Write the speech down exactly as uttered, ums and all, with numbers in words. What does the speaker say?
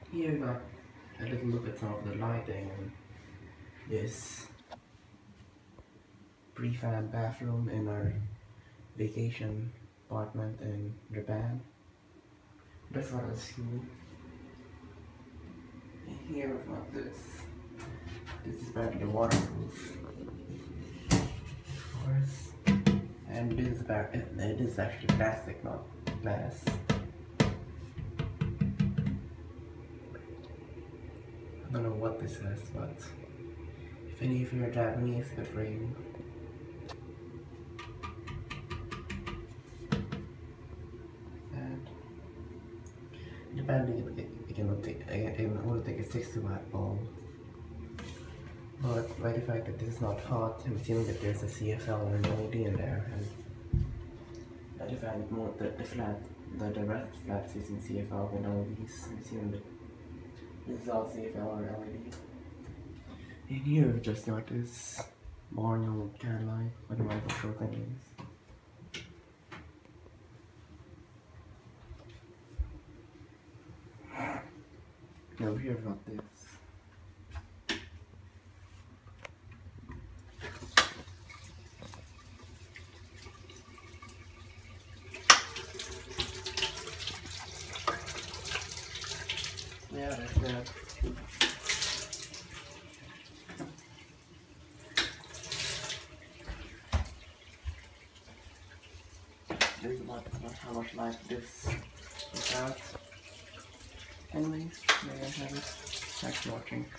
Here we got a little look at some of the lighting and this prefab bathroom in our vacation apartment in Japan. That's what I see. And here we've got this. This is apparently waterproof, of course. And this is about it. It is actually plastic, not glass. I don't know what this is, but if any of you are Japanese, good for you. And Japan, it can only take, it can only take a sixty watt bulb. But by the fact that this is not hot, I'm assuming that there's a C F L or an L E D in there, and by the fact that more the, the flat, the, the rest of the flat is using C F L and L E Ds, I'm assuming that this is all C F L or L E D. And here we've just got this boring old can light, whatever the short thing is. Now here we've got this. Yeah, that's that. This is about, about how much light this is out. Anyways, there you have it. Thanks for watching.